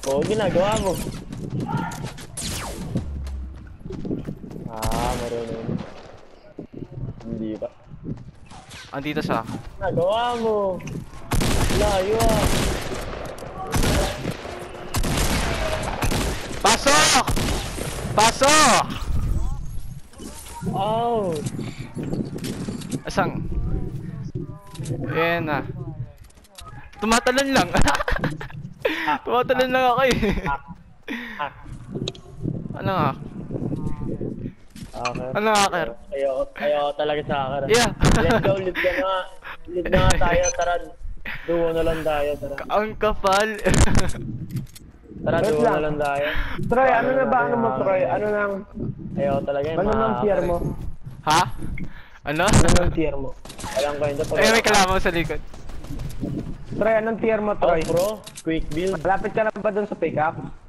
Oo, ginagawa mo. Marunong. Hindi ba? Andito siya. Nagawa mo. Layo ah. Pasok! Pasok! Ow! Asang? Ayan na. Tumatalon lang. Tumatalon lang ako eh. Ano nga? Okay. Ano nga, Ker? Ayaw talaga sa akin. Yeah. Let's go, lead ka na. Lead na nga tayo, tara. Duo na lang tayo, tara. Ang kapal. Tara, Wait duo lang. na lang tayo. Troy, ano na ba ano mo, Troy? Ano nang... Ayaw talaga yun. Ano nang tier mo? Ha? Ano? Ano nang tier mo? Alam ko hindi. Ay, may kalaban sa likod. Troy, anong tier mo, Oh, Troy? bro. Quick build. Malapit ka na ba dun sa pick-up?